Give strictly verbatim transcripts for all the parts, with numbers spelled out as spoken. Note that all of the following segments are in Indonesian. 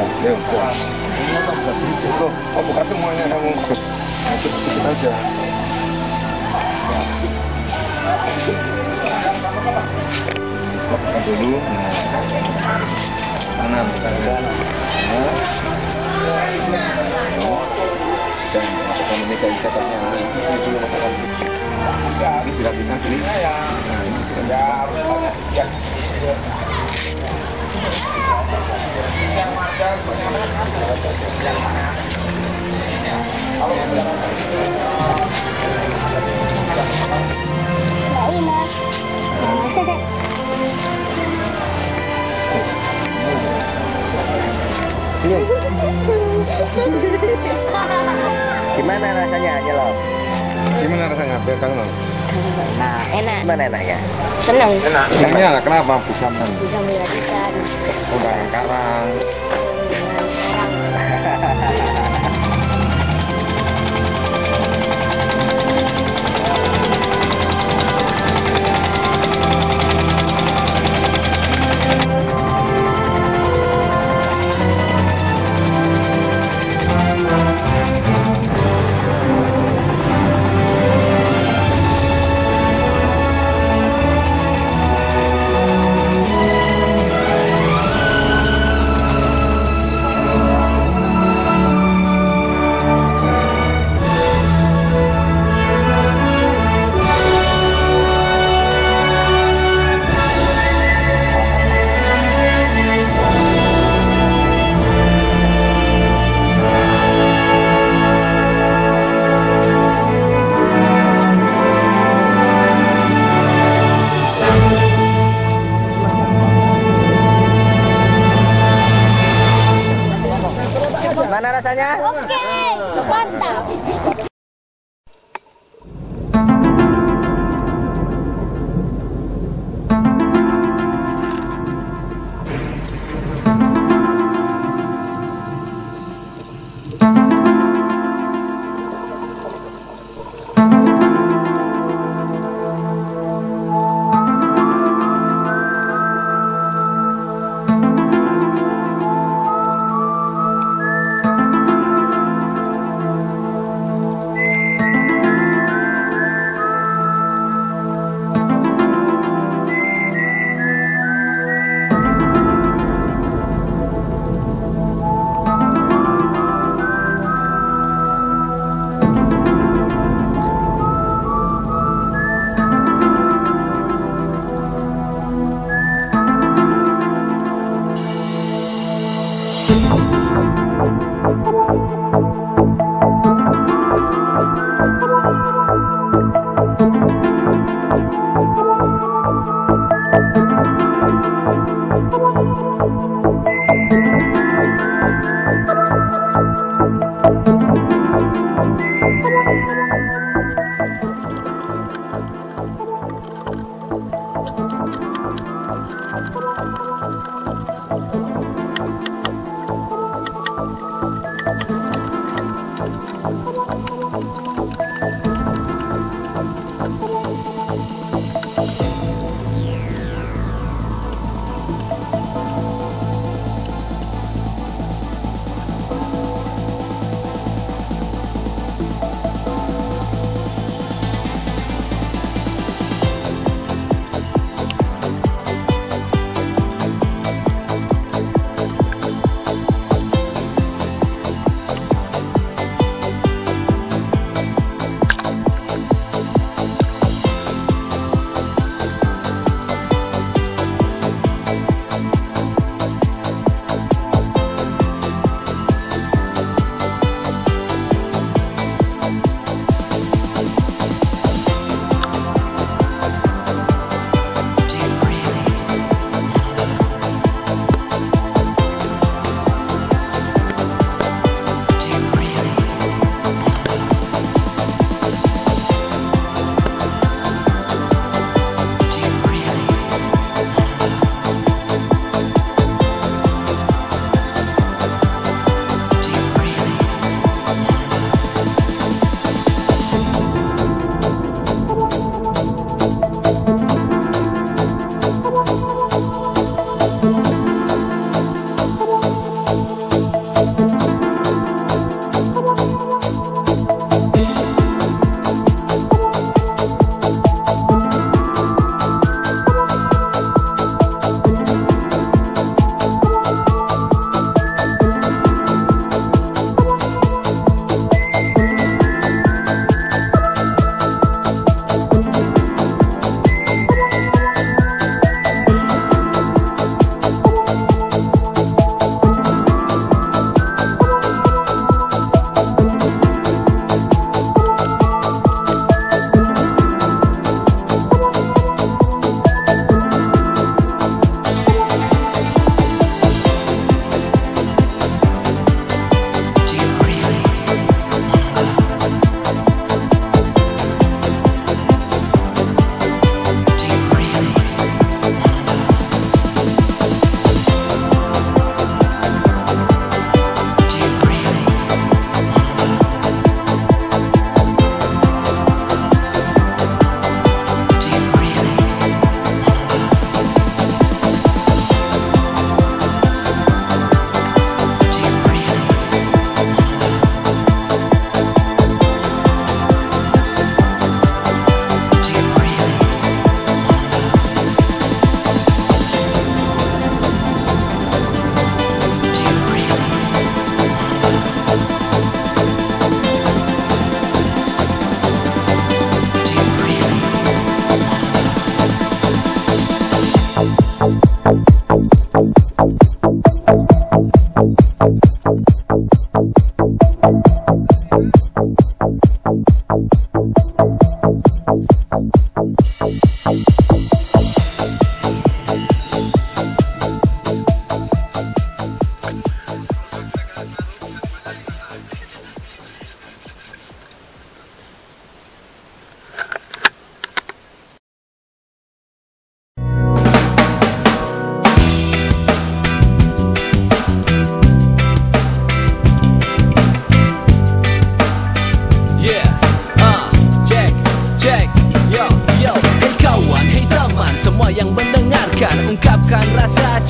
Ya udah. Ini kan udah berisik loh. Oh buka semuanya kamu. Ikut-ikut aja. Buka dulu. Kanan, kanan. Dan masukkan ini ke isatannya. Ini dulu masukkan. Ini dirapikan sini. Nah ini dirapikan. Ya. Yang ada yang mana? Kalau Gimana rasanya nyelot? gimana rasanya? Pegang dong. Nah, enak. Gimana enaknya? Senang. Enak. Senangnya kenapa bisa men? Bisa melihat ikan. Udah karang. Mana rasanya? Oke, mantap.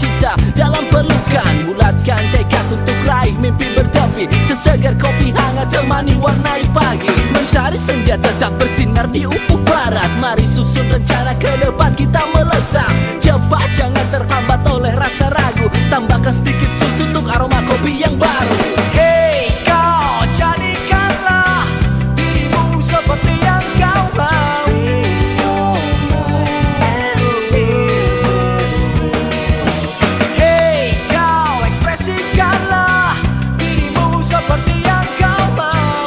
cita dalam pelukan. Bulatkan tekad untuk raih mimpi bertepi, sesegar kopi hangat temani warnai pagi. Mentari senja tetap bersinar di ufuk barat. Mari susun rencana ke depan kita melesat. Cepat jangan terhambat oleh rasa ragu, tambahkan sedikit susu untuk aroma kopi yang baru. Hey kau, jadikanlah dirimu seperti yang kau mau. Hey kau, ekspresikanlah dirimu seperti yang kau mau.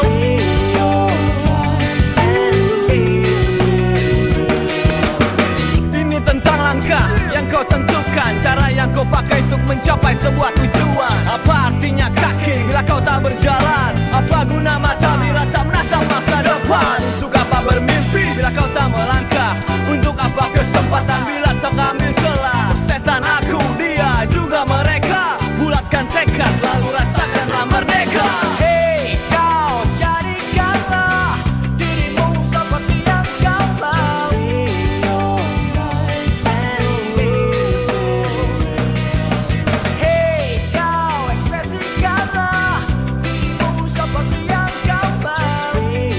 Ini tentang langkah yang kau tentukan, cara yang kau pakai untuk mencapai sebuah tujuan. Apa artinya kaki bila kau tak berjalan? Apa guna mata bila tak menatap masa depan? Untuk apa bermimpi bila kau tak melangkah? Untuk apa kesempatan bila tak ambil celah? Setan aku, dia juga mereka. Bulatkan tekad lalu rasakanlah merdeka. Hey kau, jadikanlah dirimu seperti yang kau mau. Hey kau, ekspresikanlah dirimu seperti yang kau mau.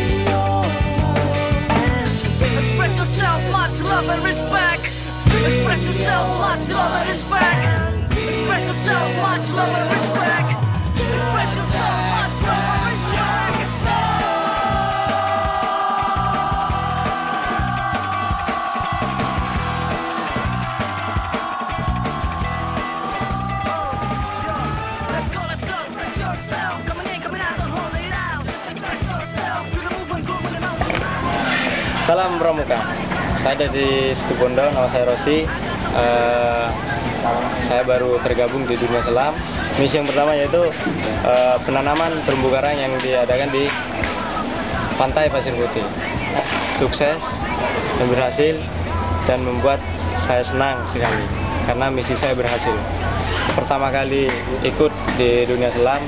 Express yourself, much love and respect. Express yourself, much love and respect. Express yourself, much love and respect. Express yourself, much love and respect. Let's go, let's go, express yourself. Coming in, coming out, don't hold it out. Just express yourself. Do the movement, groove and emotion. Salam Pramuka. Saya dari Situbondo, nama saya Rosi. Eh, saya baru tergabung di dunia selam. Misi yang pertama yaitu eh, penanaman terumbu karang yang diadakan di Pantai Pasir Putih. Sukses dan berhasil dan membuat saya senang sekali karena misi saya berhasil. Pertama kali ikut di dunia selam,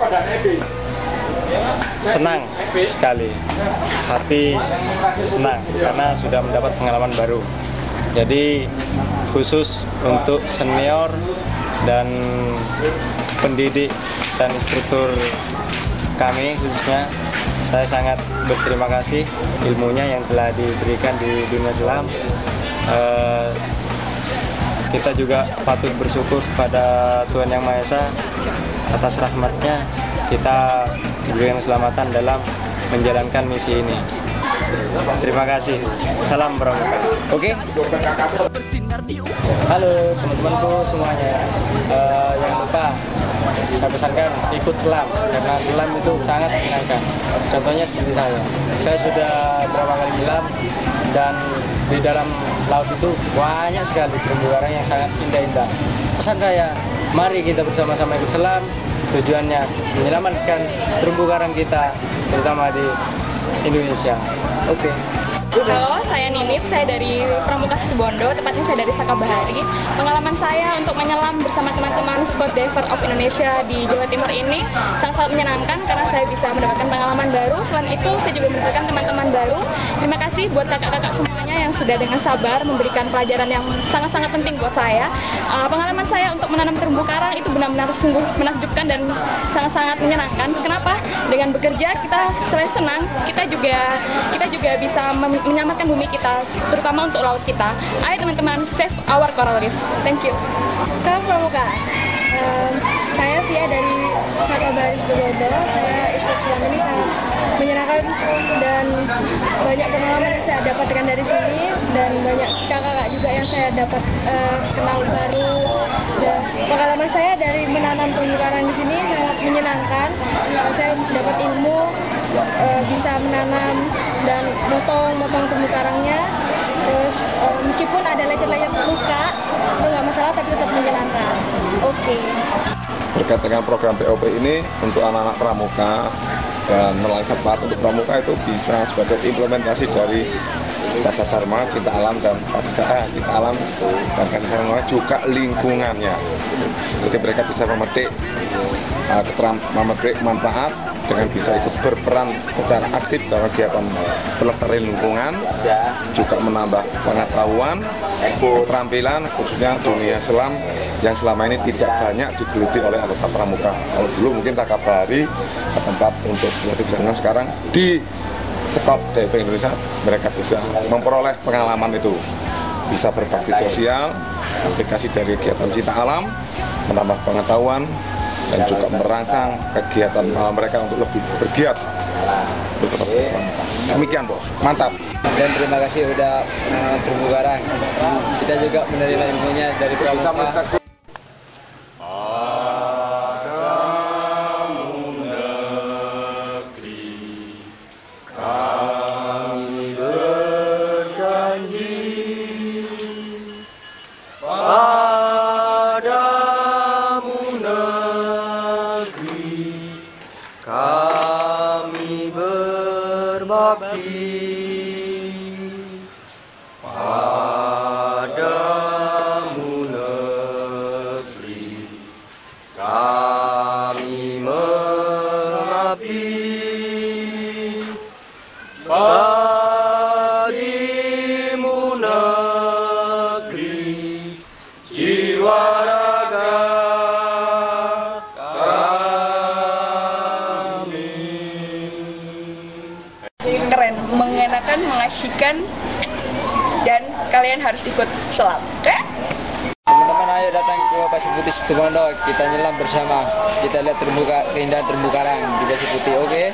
senang sekali, hati senang karena sudah mendapat pengalaman baru. Jadi khusus untuk senior dan pendidik dan instruktur kami khususnya, saya sangat berterima kasih ilmunya yang telah diberikan di dunia selam. Eh, kita juga patut bersyukur kepada Tuhan Yang Maha Esa atas rahmatnya kita diberikan keselamatan dalam menjalankan misi ini. Terima kasih. Salam Pramuka. Oke. Halo teman-temanku semuanya. Uh, yang lupa saya pesankan ikut selam karena selam itu sangat menyenangkan. Contohnya seperti saya. Saya sudah berapa kali selam dan di dalam laut itu banyak sekali terumbu karang yang sangat indah-indah. Pesan saya, mari kita bersama-sama ikut selam. Tujuannya menyelamatkan terumbu karang kita, terutama di Indonesia. Oke. Okay. Halo, saya Ninip, saya dari Pramuka Situbondo, tepatnya saya dari Sakabahari. Pengalaman saya untuk menyelam bersama teman-teman Squad Diver of Indonesia di Jawa Timur ini sangat-sangat menyenangkan karena saya bisa mendapatkan pengalaman baru. Selain itu, saya juga mendapatkan teman-teman baru. Terima kasih buat kakak-kakak semuanya yang sudah dengan sabar memberikan pelajaran yang sangat-sangat penting buat saya. Uh, pengalaman saya untuk menanam terumbu karang itu benar-benar sungguh menakjubkan dan sangat-sangat menyenangkan. Kenapa? Dengan bekerja kita selain senang, kita juga kita juga bisa menyelamatkan bumi kita, terutama untuk laut kita. Ayo teman-teman, save our coral reef. Thank you. Salam Pramuka. Um, saya Via dari Sakabahari Situbondo. Saya ikut selam ini sangat menyenangkan dan banyak pengalaman yang saya dapatkan dari sini dan banyak kakak-kakak juga yang saya dapat uh, kenal baru. Dan pengalaman saya dari menanam terumbu karang di sini sangat menyenangkan. Saya dapat ilmu, uh, bisa menanam dan motong-motong terumbu karangnya. Terus uh, meskipun ada lecet-lecet luka, itu nggak masalah, tapi tetap menyenangkan. Oke. Okay. Berkait dengan program P O P ini untuk anak-anak pramuka dan nelayan sepat untuk pramuka itu bisa sebagai implementasi dari dasar dharma, cinta alam dan eh, cinta alam dan kasih sayang juga lingkungannya. Jadi mereka bisa memetik uh, keteram, memetik manfaat dengan bisa ikut berperan secara aktif dalam kegiatan pelestarian lingkungan, juga menambah pengetahuan, keterampilan khususnya dunia selam yang selama ini tidak banyak digeluti oleh anggota pramuka. Kalau dulu mungkin Sakabari ke tempat untuk belajar jalan, sekarang di Scout D F Indonesia mereka bisa memperoleh pengalaman itu, bisa berbakti sosial, aplikasi dari kegiatan cinta alam, menambah pengetahuan, dan juga merangsang kegiatan mereka untuk lebih bergiat. Demikian, Bos. Mantap. Dan terima kasih udah uh, terumbu karang. Kita juga menerima ilmunya dari pramuka. Kami berbakti padamu negeri, kami mengabdi bagimu negeri, jiwa raga keren, mengenakan, mengasyikan, dan kalian harus ikut selam. Oke? Teman-teman, ayo datang ke Pasir Putih Situbondo, kita nyelam bersama, kita lihat terumbu keindahan terumbu karang di Pasir Putih. Oke? Okay?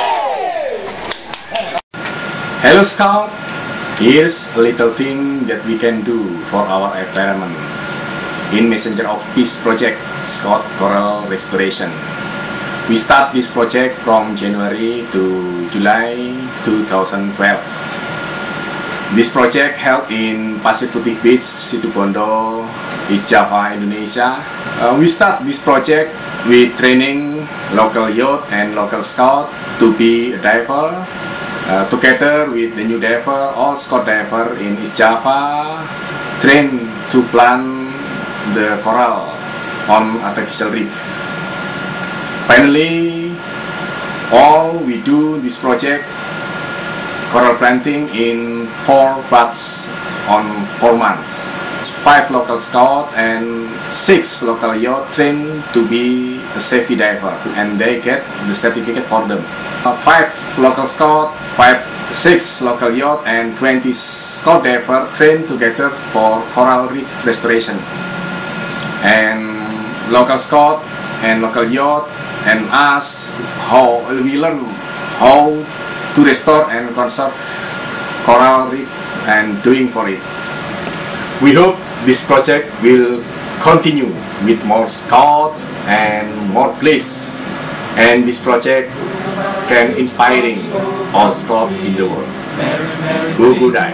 Hello Scout, here's a little thing that we can do for our environment in Messenger of Peace Project Scout Coral Restoration. We start this project from January to July two thousand twelve. This project held in Pasir Putih Beach, Situbondo, East Java, Indonesia. Uh, we start this project with training local youth and local scout to be a diver. Uh, together with the new diver, all scout diver in East Java, train to plant the coral on artificial reef. Finally, all we do this project, coral planting in four batches on four months. Five local scout and six local youth trained to be a safety diver, and they get the certificate for them. Uh, five local scout, five, six local youth, and twenty scout diver trained together for coral reef restoration. And local scout and local youth and us, how we learn how to restore and conserve coral reef and doing for it. We hope this project will continue with more scouts and more places, and this project can inspiring all scouts in the world. Go go die.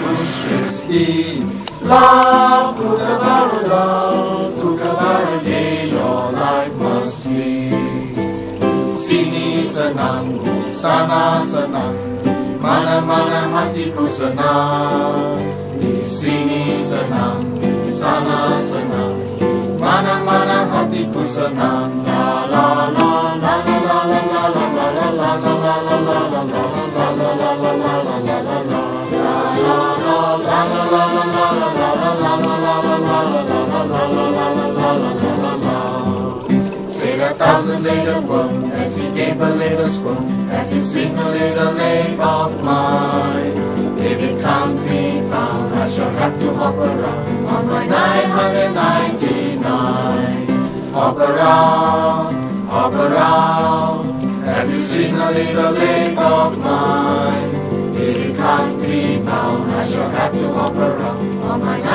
Love, Kookaburra, love, Kookaburra Day, your life must be. Sini senang, sana senang, mana-mana hatiku senang. Di sini senang, sana senang, mana-mana hatiku senang. La la la la la la la la la la la la la la la la la la la la. Said a thousand little one as he gave a little spoon. Have you seen a little lake of mine? If it can't be found, I shall have to hop around on my nine hundred ninety-nine. Hop around, hop around. Have you seen a little lake of mine? If it can't be found, I shall have to hop around on my